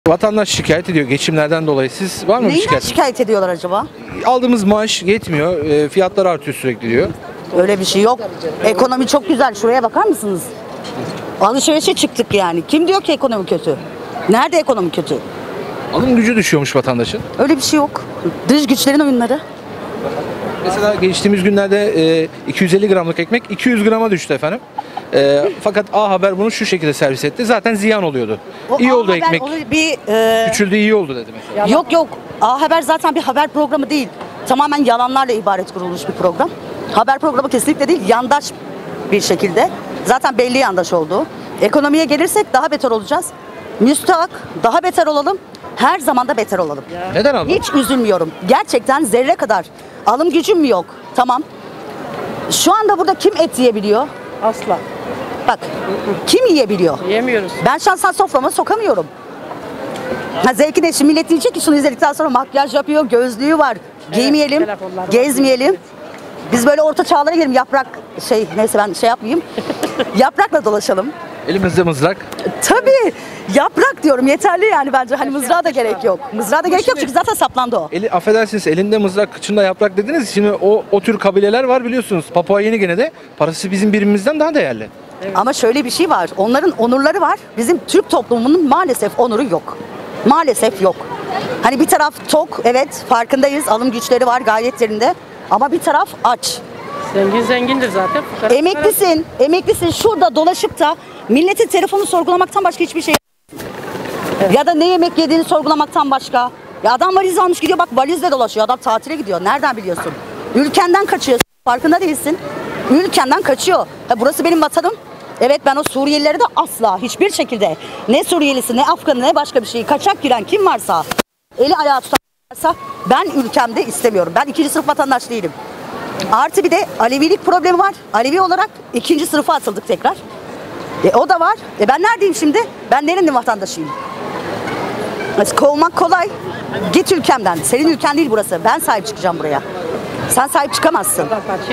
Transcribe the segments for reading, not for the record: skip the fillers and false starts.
Vatandaş şikayet ediyor geçimlerden dolayı. Siz var mı bir Neyden şikayet? şikayet ediyorlar acaba? Aldığımız maaş yetmiyor. Fiyatlar artıyor sürekli diyor. Öyle bir şey yok. Ekonomi çok güzel. Şuraya bakar mısınız? Alışverişe çıktık yani. Kim diyor ki ekonomi kötü? Nerede ekonomi kötü? Alım gücü düşüyormuş vatandaşın. Öyle bir şey yok. Dış güçlerin oyunları. Mesela geçtiğimiz günlerde 250 gramlık ekmek 200 grama düştü efendim. Fakat A Haber bunu şu şekilde servis etti. Zaten ziyan oluyordu. İyi oldu ekmek. Küçüldü, iyi oldu dedi mesela. Yok. A Haber zaten bir haber programı değil. Tamamen yalanlarla ibaret kurulmuş bir program. Haber programı kesinlikle değil. Yandaş bir şekilde. Zaten belli yandaş olduğu. Ekonomiye gelirsek daha beter olacağız. Müstahak daha beter olalım. Her zaman da beter olalım. Neden abla? Hiç üzülmüyorum. Gerçekten zerre kadar alım gücüm yok. Tamam. Şu anda burada kim et yiyebiliyor? Asla. Bak. Kim yiyebiliyor? Yemiyoruz. Ben şahsen soframa sokamıyorum. Zevkine şimdi millet diyecek ki şunu izledikten sonra makyaj yapıyor, gözlüğü var. Giymeyelim, telefonlar var. gezmeyelim. Biz böyle orta çağlara girelim. Yaprak neyse ben yapmayayım. Yaprakla dolaşalım. Elimizde mızrak. Tabii. Yaprak diyorum yeterli yani bence. Hani mızrağa da gerek yok. Mızrağa da gerek yok çünkü zaten saplandı o. Affedersiniz, elinde mızrak, kıçında yaprak dediniz. Şimdi o tür kabileler var biliyorsunuz. Papua Yeni Gine'de parası bizim birimimizden daha değerli. Ama şöyle bir şey var. Onların onurları var. Bizim Türk toplumunun maalesef onuru yok. Maalesef yok. Hani bir taraf tok, evet farkındayız. Alım güçleri var gayet yerinde. Ama bir taraf aç. Zengin zengindir zaten. Fukara Emeklisin şurada dolaşıp da milletin telefonu sorgulamaktan başka hiçbir şey. Evet. Ya da ne yemek yediğini sorgulamaktan başka. Ya adam valiz almış gidiyor bak valizle dolaşıyor. Adam tatile gidiyor. Nereden biliyorsun? Ülkenden kaçıyorsun. Farkında değilsin. Ülkenden kaçıyor. Burası benim vatanım. Evet ben o Suriyelileri de asla hiçbir şekilde ne Suriyelisi ne Afganı ne başka bir şey kaçak giren kim varsa eli ayağı tutarsa ben ülkemde istemiyorum. Ben ikinci sınıf vatandaş değilim. Artı bir de Alevilik problemi var. Alevi olarak ikinci sınıfa atıldık tekrar. O da var. Ben neredeyim şimdi? Ben nerenin vatandaşıyım? Kovmak kolay. Git ülkemden. Senin ülken değil burası. Ben sahip çıkacağım buraya. Sen sahip çıkamazsın.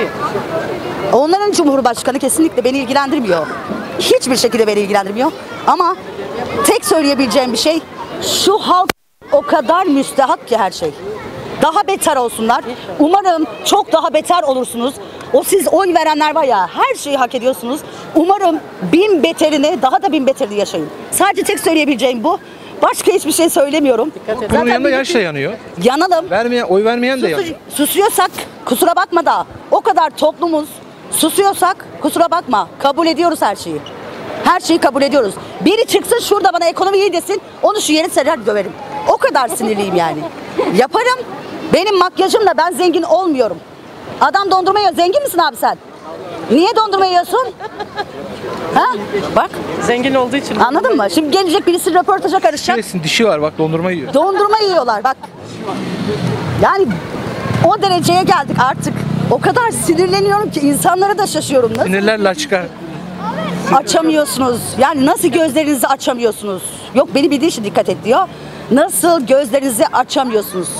Onların cumhurbaşkanı kesinlikle beni ilgilendirmiyor. Hiçbir şekilde beni ilgilendirmiyor. Ama tek söyleyebileceğim bir şey şu halk o kadar müstehak ki her şey. Daha beter olsunlar. Umarım çok daha beter olursunuz. O siz oy verenler var ya her şeyi hak ediyorsunuz. Umarım bin beterini daha da bin beterini yaşayın. Sadece tek söyleyebileceğim bu. Başka hiçbir şey söylemiyorum. Bunun yanında yaş da yanıyor. Yanalım. Oy vermeyen de yanıyor. Susuyorsak kusura bakma da o kadar toplumuz susuyorsak kusura bakma kabul ediyoruz her şeyi. Her şeyi kabul ediyoruz. Biri çıksın şurada bana ekonomi iyi desin onu şu yeri serer döverim. O kadar sinirliyim yani. Yaparım. Benim makyajımla ben zengin olmuyorum. Adam dondurma yiyor. Zengin misin abi sen? Niye dondurma yiyorsun? Ha? Bak. Zengin olduğu için. Anladın mı? Şimdi gelecek birisi röportaja karışacak. Birisinin dişi var bak dondurma yiyor. Dondurma yiyorlar bak. Yani o dereceye geldik artık. O kadar sinirleniyorum ki insanlara da şaşıyorum. Nasıl Sinirlerle çıkar. açamıyorsunuz? Yani nasıl gözlerinizi açamıyorsunuz? Yok beni bildiği için dikkat et diyor. Nasıl gözlerinizi açamıyorsunuz?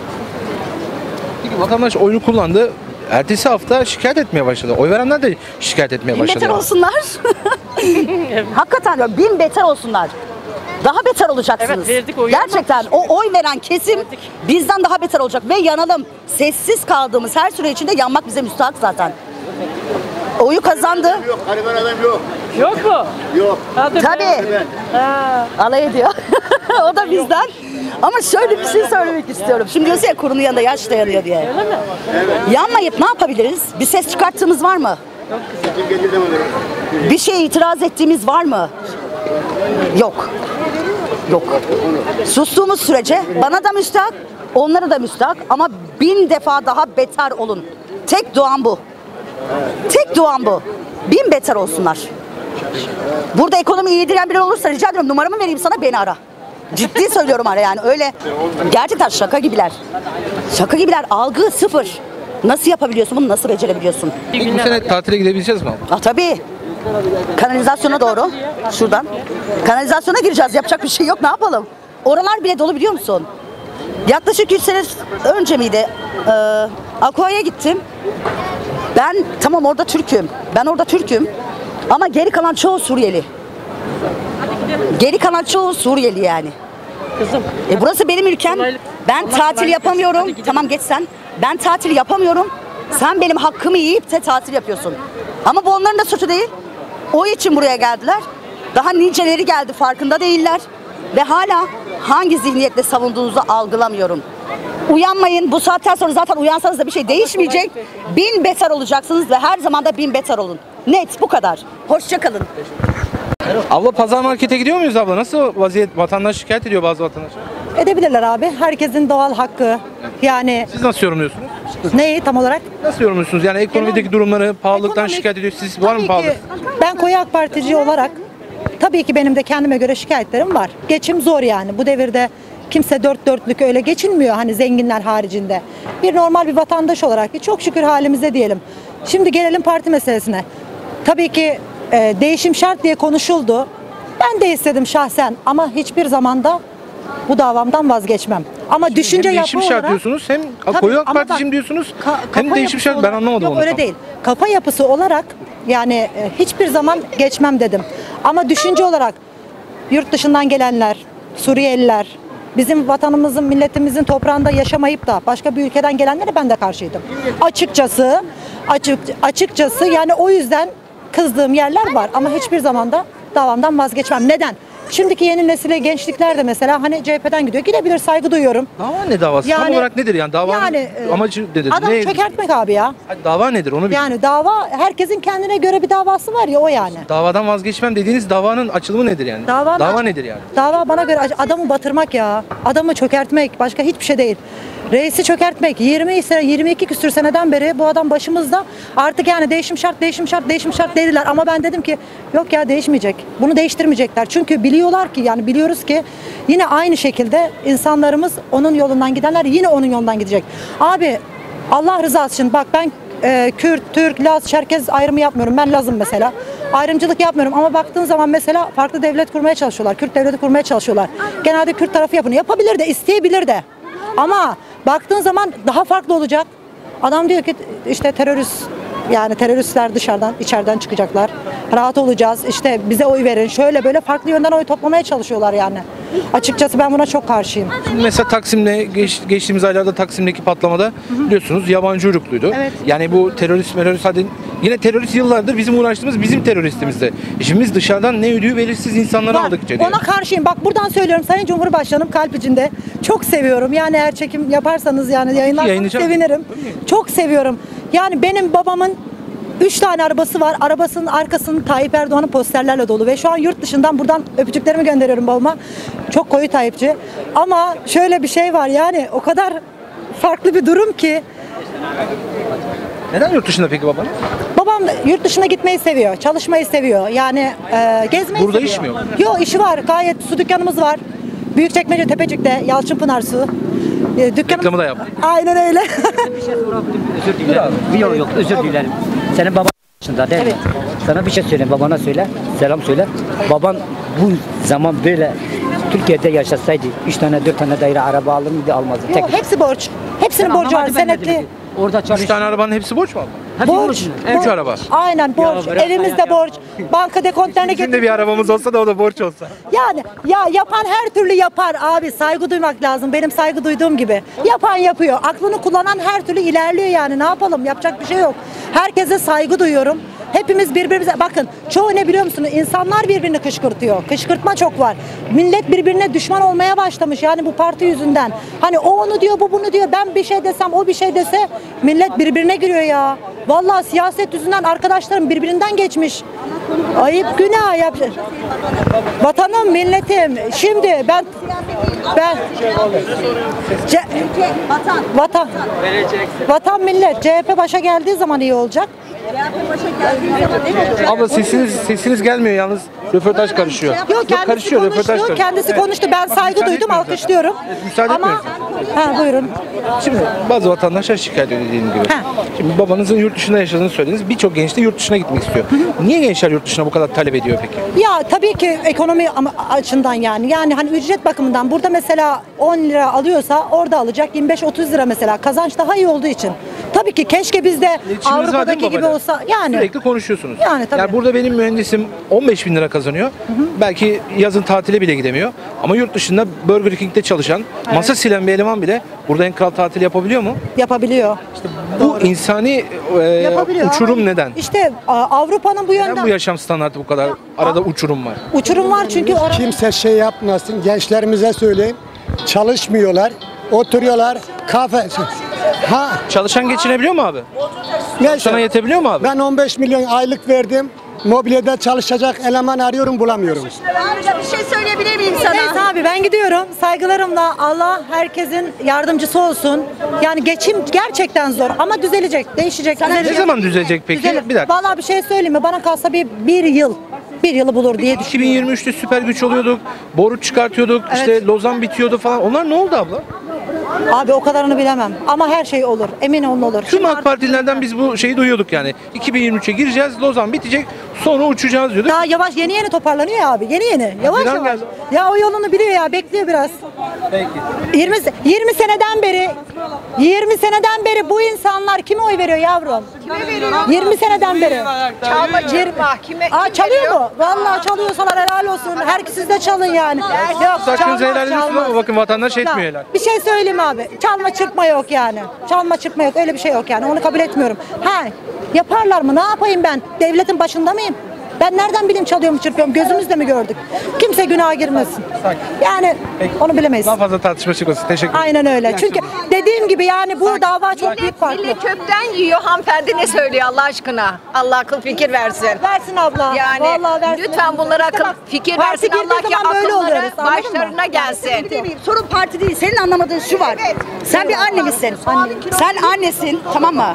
Peki vatandaş oyunu kullandı. Ertesi hafta şikayet etmeye başladı. Oy verenler de şikayet etmeye Bin başladı. beter olsunlar. Hakikaten diyorum bin beter olsunlar. Daha beter olacaksınız. Evet, verdik oyu gerçekten ama- o oy veren kesim bizden daha beter olacak ve yanalım. Sessiz kaldığımız her süre içinde yanmak bize müstahak zaten. Oyu kazandı. Yok, gariban adam yok. Yok mu? Yok. Hadi be. Tabii. Ha. Alay ediyor. O da bizden. Ama şöyle bir şey söylemek istiyorum. Şimdi diyorsun ya kurunun yanında yaş dayanıyor diye. Öyle mi? Yanmayıp ne yapabiliriz? Bir ses çıkarttığımız var mı? Kim gelir zaman Bir şeye itiraz ettiğimiz var mı? Yok. Yok. Sustuğumuz sürece bana da müstahak, onlara da müstahak ama bin defa daha beter olun. Tek duam bu. Tek duam bu. Bin beter olsunlar. Burada ekonomi iyi diyen biri olursa rica ediyorum numaramı vereyim sana beni ara. Ciddi söylüyorum ara yani öyle. Gerçekten şaka gibiler. Şaka gibiler. Algı sıfır. Nasıl yapabiliyorsun bunu? Nasıl becerebiliyorsun? Peki bu sene tatile gidebileceğiz mi abla? Tabii. Kanalizasyona doğru. Şuradan. Kanalizasyona gireceğiz. Yapacak bir şey yok. Ne yapalım? Oralar bile dolu biliyor musun? Yaklaşık 3 sene önce miydi? Aqua'ya gittim. Ben tamam orada Türk'üm. Ben orada Türk'üm. Ama geri kalan çoğu Suriyeli. Geri kalan çoğu Suriyeli yani. kızım. Burası benim ülkem. Kolaylık. Ben Allah tatil kolaylık yapamıyorum. versin. Hadi gidelim. Tamam geç sen. Ben tatil yapamıyorum. Sen benim hakkımı yiyip de tatil yapıyorsun. Ama bu onların da suçu değil. O için buraya geldiler. Daha niceleri geldi, farkında değiller. Ve hala hangi zihniyetle savunduğunuzu algılamıyorum. Uyanmayın. Bu saatten sonra zaten uyansanız da bir şey değişmeyecek. Bin beter olacaksınız ve her zaman da bin beter olun. Net, bu kadar. Hoşça kalın. Abla pazar markete gidiyor muyuz abla? Nasıl vaziyet? Vatandaş şikayet ediyor bazı vatandaşlar. Edebilirler abi. Herkesin doğal hakkı. Yani Siz nasıl yorumluyorsunuz? neyi tam olarak? Nasıl yorumluyorsunuz? Yani ekonomideki durumları, pahalılıktan Ekonomik- şikayet ediyor. Siz var mı Tabii pahalı? ki ben koyu AK Partici olarak tabii ki benim de kendime göre şikayetlerim var. Geçim zor yani. Bu devirde kimse dört dörtlük öyle geçinmiyor hani zenginler haricinde. Bir normal bir vatandaş olarak çok şükür halimize diyelim. Şimdi gelelim parti meselesine. Tabii ki değişim şart diye konuşuldu. Ben de istedim şahsen ama hiçbir zamanda bu davamdan vazgeçmem. Ama düşünce Hem yapı değişim şart olarak diyorsunuz, hem Tabii, koyu AK ama bak, Particiyim diyorsunuz, hem kafa değişim yapısı şart. Ben olarak- anlamadım Yok onu. öyle tam. değil. Kafa yapısı olarak yani hiçbir zaman geçmem dedim. Ama düşünce olarak yurt dışından gelenler, Suriyeliler, bizim vatanımızın, milletimizin toprağında yaşamayıp da başka bir ülkeden gelenlere ben de karşıydım. Açıkçası yani o yüzden kızdığım yerler var ama hiçbir zaman da davamdan vazgeçmem. Neden? Şimdiki yeni nesile gençlikler de mesela hani CHP'den gidiyor. Gidebilir, saygı duyuyorum. Dava ne davası? Tam Yani- olarak nedir yani? Davanın Yani, amacı nedir? Adamı çökertmek abi ya. Dava nedir? Onu bir Yani dava herkesin kendine göre bir davası var ya o yani. Davadan vazgeçmem dediğiniz davanın açılımı nedir yani? Dava nedir yani? Dava bana göre adamı batırmak ya. Adamı çökertmek. Başka hiçbir şey değil. Reisi çökertmek. 20 sene, 22 küsür seneden beri bu adam başımızda. Artık yani değişim şart, değişim şart, değişim şart dediler. Ama ben dedim ki yok ya değişmeyecek. Bunu değiştirmeyecekler. Çünkü biliyorlar ki yani biliyoruz ki yine aynı şekilde insanlarımız onun yolundan gidenler yine onun yolundan gidecek. Abi Allah rızası için bak ben Kürt, Türk, Laz, Çerkez ayrımı yapmıyorum. Ben Lazım mesela. Ayrımcılık yapmıyorum ama baktığın zaman mesela farklı devlet kurmaya çalışıyorlar. Kürt devleti kurmaya çalışıyorlar. Genelde Kürt tarafı yapını yapabilir de isteyebilir de. Ama baktığın zaman daha farklı olacak. Adam diyor ki işte terörist yani teröristler dışarıdan içeriden çıkacaklar. Rahat olacağız. İşte bize oy verin. Şöyle böyle farklı yönden oy toplamaya çalışıyorlar yani. Açıkçası ben buna çok karşıyım. Mesela Taksim'de geçtiğimiz aylarda Taksim'deki patlamada biliyorsunuz yabancı uyrukluydu. Evet. Yani bu terörist hadi yine terörist yıllardır bizim uğraştığımız bizim teröristimizdi. Şimdi biz dışarıdan ne ödüğü belirsiz insanları Var. aldık içeriye. Ona karşıyım. Bak buradan söylüyorum Sayın Cumhurbaşkanım kalp içinde. Çok seviyorum. Yani eğer çekim yaparsanız yani yayınlarsanız Yayınlayacağım. sevinirim. Çok seviyorum. Yani benim babamın 3 tane arabası var. Arabasının arkasının Tayyip Erdoğan'ın posterlerle dolu ve şu an yurt dışından buradan öpücüklerimi gönderiyorum babama. Çok koyu Tayyipçi. Ama şöyle bir şey var yani o kadar farklı bir durum ki Neden yurt dışında peki babanız? babam yurt dışına gitmeyi seviyor, çalışmayı seviyor. Yani gezmeyi Burada seviyor. iş mi yok? Yok işi var. Gayet su dükkanımız var. Büyükçekmece Tepecik'te Yalçınpınar Su. Reklamı da yaptık. Aynen öyle. Özür dilerim. Yok özür dilerim. Senin baban yaşında değil mi? Sana bir şey söyleyeyim babana söyle. Selam söyle. Baban bu zaman böyle Türkiye'de yaşasaydı 3 tane 4 tane daire araba alır mıydı almazdı. Yok, hepsi borç. Hepsinin borcu var. Senetli. Orada 3 çalış. tane arabanın hepsi borç mu abla? Hepsi Borç. borç. Üç araba. Aynen borç. bırak Evimizde ya. borç. Banka dekontlarına Bizim de bir arabamız olsa da o da borç olsa. Yani ya yapan her türlü yapar abi. Saygı duymak lazım. Benim saygı duyduğum gibi. Yapan yapıyor. Aklını kullanan her türlü ilerliyor yani. Ne yapalım? Yapacak bir şey yok. Herkese saygı duyuyorum. Hepimiz birbirimize bakın çoğu ne biliyor musunuz? İnsanlar birbirini kışkırtıyor. Kışkırtma çok var. Millet birbirine düşman olmaya başlamış yani bu parti yüzünden. Hani o onu diyor, bu bunu diyor. Ben bir şey desem, o bir şey dese millet birbirine giriyor ya. Vallahi siyaset yüzünden arkadaşlarım birbirinden geçmiş. Ayıp günah yap. Vatanım, milletim. Şimdi ben vatan millet CHP başa geldiği zaman iyi olacak. Abla sesiniz gelmiyor yalnız. Röportaj karışıyor. Yok kendisi karışıyor, röportaj konuştu. karışıyor. Kendisi konuştu. Ben saygı duydum, etmiyoruz alkışlıyorum. Müsaade Ama etmiyoruz. ha buyurun. Şimdi bazı vatandaşlar şikayet ediyor dediğim gibi. Ha. Şimdi babanızın yurt dışında yaşadığını söylediniz. Birçok genç de yurt dışına gitmek istiyor. Niye gençler yurt dışına bu kadar talep ediyor peki? Ya tabii ki ekonomi açısından yani. Yani hani ücret bakımından burada mesela 10 lira alıyorsa orada alacak 25-30 lira mesela. Kazanç daha iyi olduğu için. Tabii Tabii ki keşke bizde İletişiminiz var değil mi Avrupa'daki gibi babayla? olsa yani. Sürekli konuşuyorsunuz. Yani tabii. burada benim mühendisim 15 bin lira kazanıyor. Belki yazın tatile bile gidemiyor. Ama yurt dışında Burger King'de çalışan, masa silen bir eleman bile burada en kral tatil yapabiliyor mu? Yapabiliyor. Bu insani Yapabiliyor. uçurum Ama neden? İşte Avrupa'nın bu Neden yönden bu yaşam standartı bu kadar arada uçurum var? uçurum var çünkü orada Kimse şey yapmasın. Gençlerimize söyleyeyim. Çalışmıyorlar. Oturuyorlar. Kafe. Ha Çalışan geçinebiliyor mu abi? neyse. Sana yetebiliyor mu abi? Ben 15 milyon aylık verdim. Mobilyada çalışacak eleman arıyorum bulamıyorum. Ayrıca bir şey söyleyebilir miyim sana? Neyse abi ben gidiyorum. Saygılarımla Allah herkesin yardımcısı olsun. Yani geçim gerçekten zor ama düzelecek, değişecek. Ne düzelecek. zaman düzelecek peki? Düzelir. Bir dakika. Vallahi bir şey söyleyeyim mi? Bana kalsa bir yılı bulur diye düşünüyorum. 2023'te süper güç oluyorduk, boru çıkartıyorduk, işte Lozan bitiyordu falan. Onlar ne oldu abla? Abi o kadarını bilemem ama her şey olur. Emin olun olur. Tüm Şimdi AK Partililerden biz bu şeyi duyuyorduk yani. 2023'e gireceğiz, Lozan bitecek, sonra uçacağız diyorduk. daha yavaş yeni toparlanıyor ya abi. Yeni. Yavaş Haziran yavaş. geldi. Ya o yolunu biliyor ya. Bekliyor biraz. Peki. 20 seneden beri bu insanlar kime oy veriyor yavrum? Kime veriyor? 20 seneden beri. Çalma çırpma. Kime Çalıyor mu? Vallahi çalıyorsalar helal olsun. Herkes siz de çalın yani. Yok, Hakkınızı helal ediyorsunuz çalmaz. ama bakın vatandaş etmiyor Ya, helal. bir şey söyleyeyim abi. Çalma çırpma yok yani. Çalma çırpma yok. Öyle bir şey yok yani. Onu kabul etmiyorum. Yaparlar mı? Ne yapayım ben? Devletin başında mıyım? Ben nereden bileyim çalıyor mu çırpıyor mu? Gözümüzle mi gördük? Kimse günaha girmesin. Yani onu bilemeyiz. Daha fazla tartışma çıkmasın. Teşekkür ederim. Aynen öyle. Çünkü dediğim gibi yani bu dava çok büyük farklı. millet kökten yiyor, hanımefendi ne söylüyor Allah aşkına? Allah akıl fikir versin. Versin abla. Yani Vallahi versin. lütfen bunlara akıl fikir Parti versin. girdiği Allah ki zaman böyle akılları oluyoruz, anladın mı? başlarına gelsin. Sorun parti değil. Senin anlamadığın şu var. Sen bir anne misin? Sen annesin, tamam mı?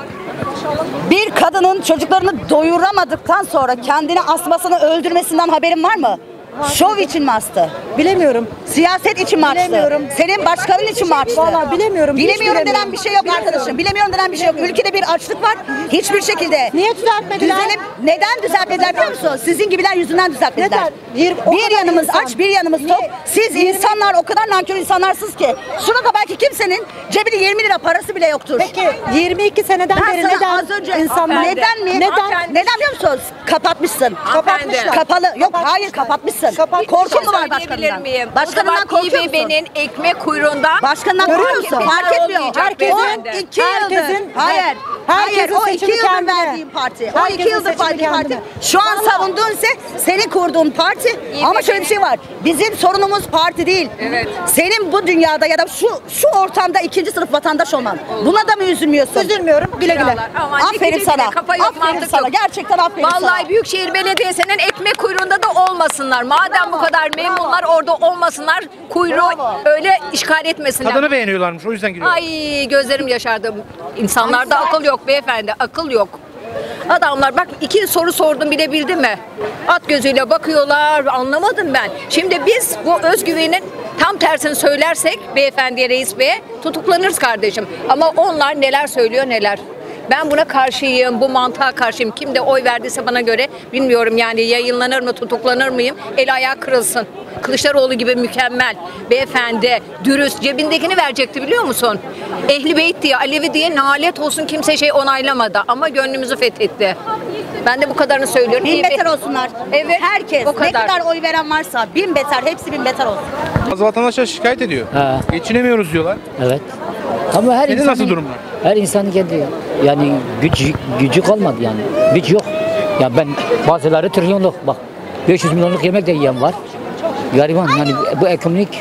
Bir kadının çocuklarını doyuramadıktan sonra kendini asmasını öldürmesinden haberin var mı? Şov için mi astı? Bilemiyorum. Siyaset için mi açtı? Bilemiyorum. Senin başkanın için mi açtı? Vallahi bilemiyorum. Hiç Bilemiyorum denen bilemiyorum. bir şey yok arkadaşım. Bilemiyorum denen bir şey yok. Ülkede bir açlık var. Hiçbir şekilde. Niye düzeltmediler? Neden düzeltmediler biliyor musun? Sizin gibiler yüzünden düzeltmediler. Neden? O Bir kadar yanımız insan. aç, bir yanımız Niye? tok. Siz insanlar o kadar nankör insanlarsınız ki. Şunu da belki kimsenin cebinde 20 lira parası bile yoktur. Peki 22 seneden Ben beri sana neden az önce insanlar neden mi? Neden? Neden biliyor musunuz? Kapatmışsın. Kapatmışlar. Kapalı. Yok Kapatmışlar. hayır kapatmışsın. Kapatmışlar. Korkun mu var Söyleyebilir başkanından? miyim? Başkanından O zaman korkuyor musun? İBB'nin ekmek kuyruğunda Başkanından Görüyor korkuyor musun? musun? Fark etmiyor. Olmayacak Herkesin beyefendi. 2 yıldır. Herkesin- Hayır. Hayır herkesin o 2 seçimi yıldır kendine. verdiğin parti. O 2 Herkesin yıldır seçimi verdiğin parti. kendine. Şu an savunduğun ise senin kurduğun parti. Ama şöyle bir şey var. Bizim sorunumuz parti değil. Evet. Senin bu dünyada ya da şu ortamda ikinci sınıf vatandaş olman. Buna da mı üzülmüyorsun? Üzülmüyorum. Güle güle. Aman Aferin güle sana. güle, kafa yok, Aferin mantık sana. yok. Gerçekten aferin sana. Vallahi Büyükşehir Belediyesi'nin ekmek kuyruğunda da olmasınlar. Madem bu kadar memnunlar orada olmasınlar. Kuyruğu öyle işgal etmesinler. Tadını beğeniyorlarmış o yüzden giriyor. Ay gözlerim yaşardı. İnsanlarda akıl yok beyefendi. Akıl yok. Adamlar bak 2 soru sordum bile bildi mi? At gözüyle bakıyorlar. Anlamadım ben. Şimdi biz bu özgüvenin tam tersini söylersek beyefendiye, reis beye tutuklanırız kardeşim. Ama onlar neler söylüyor neler. Ben buna karşıyım, bu mantığa karşıyım. Kim de oy verdiyse bana göre bilmiyorum yani yayınlanır mı, tutuklanır mıyım? El ayağı kırılsın. Kılıçdaroğlu gibi mükemmel, beyefendi, dürüst, cebindekini verecekti biliyor musun? Ehli Beyt diye, Alevi diye nalet olsun kimse onaylamadı ama gönlümüzü fethetti. Ben de bu kadarını söylüyorum. Bin beter olsunlar. Evet, Herkes o ne kadar. kadar oy veren varsa bin beter, hepsi bin beter olsun. Bazı vatandaşlar şikayet ediyor. Ha. Geçinemiyoruz diyorlar. Evet. Ama her Senin insanın, nasıl durumlar? Her insanın kendi yani gücü kalmadı yani. Güç yok. Ya ben bazıları trilyonluk bak 500 milyonluk yemek de yiyen var. Gariban yani bu ekonomik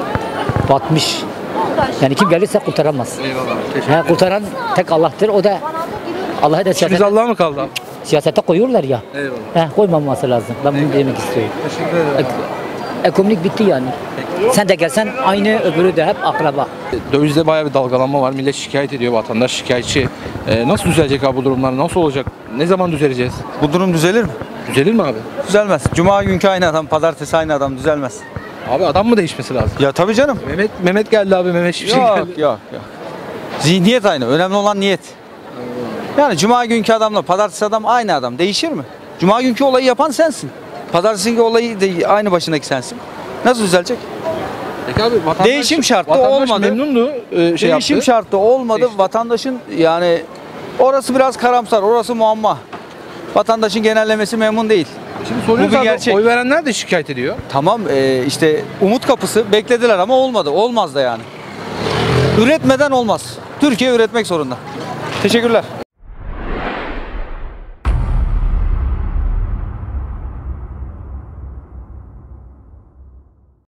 batmış. Yani kim gelirse kurtaramaz. Eyvallah. Kurtaran tek Allah'tır. O da Allah'a da İşimiz siyasete, Allah'a mı kaldı abi? siyasete koyuyorlar ya. Eyvallah. Koymaması lazım. Ben bunu demek istiyorum. Teşekkür ederim. Ekonomik bitti yani. Sen de gelsen aynı öbürü de hep akraba. Dövizde bayağı bir dalgalanma var. Millet şikayet ediyor, vatandaş şikayetçi. Nasıl düzelecek abi bu durumlar? Nasıl olacak? Ne zaman düzeleceğiz? Bu durum düzelir mi? Düzelir mi abi? Düzelmez. Cuma günkü aynı adam, pazartesi aynı adam düzelmez. Abi adam mı değişmesi lazım? Ya tabii canım. Mehmet geldi abi. Mehmet Şimşek Yok, geldi. yok. Zihniyet aynı. Önemli olan niyet. Yani cuma günkü adamla pazartesi adam aynı adam. Değişir mi? Cuma günkü olayı yapan sensin. Pazartesi günkü olayı da aynı başındaki sensin. Nasıl düzelecek? Peki abi Değişim şartı vatandaş olmadı. memnundu. Değişim yaptı. şartı olmadı. Değişti. Vatandaşın yani Orası biraz karamsar, orası muamma. Vatandaşın genellemesi memnun değil. Şimdi soruyoruz Bu bir abi, gerçek. oy verenler de şikayet ediyor. Tamam işte umut kapısı beklediler ama olmadı. Olmaz da yani. Üretmeden olmaz. Türkiye üretmek zorunda. Teşekkürler.